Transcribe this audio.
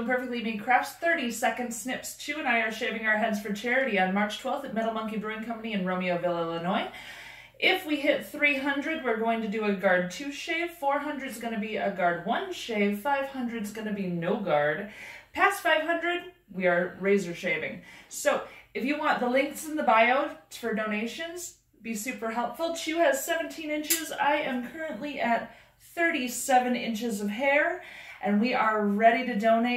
Imperfectly Made Crafts 30-second snips. Chu and I are shaving our heads for charity on March 12th at Metal Monkey Brewing Company in Romeoville, Illinois. If we hit 300, we're going to do a guard 2 shave. 400 is going to be a guard 1 shave. 500 is going to be no guard. Past 500, we are razor shaving. So if you want the links in the bio for donations, be super helpful. Chu has 17 inches. I am currently at 37 inches of hair, and we are ready to donate.